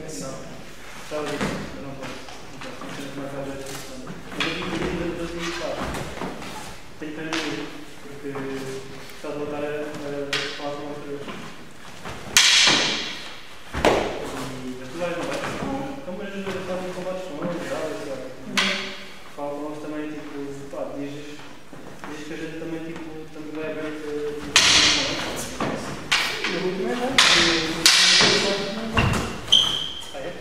Não. Sabe isso? Eu não posso. Não tenho mais nada a dizer. Mas eu digo que eu digo que tenho pena de porque está a voltar a falar com outras. E tu vais não como as pessoas fazem combates com eles, fala com eles também, tipo, pá, diz que a gente também, tipo, também vai aberto eu vou também não, é?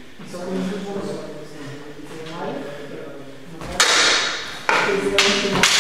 Thank you.